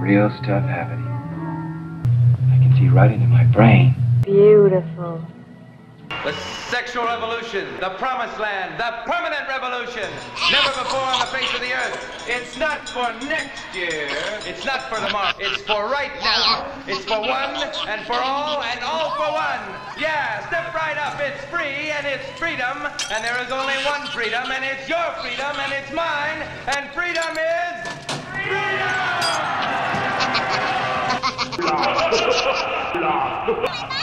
Real stuff happening. I can see right into my brain. Beautiful. The sexual revolution, the promised land, the permanent revolution. Never before on the face of the earth. It's not for next year. It's not for tomorrow. It's for right now. It's for one and for all and all for one. Yeah, step right up. It's free and it's freedom. And there is only one freedom and it's your freedom and it's mine. And freedom is freedom!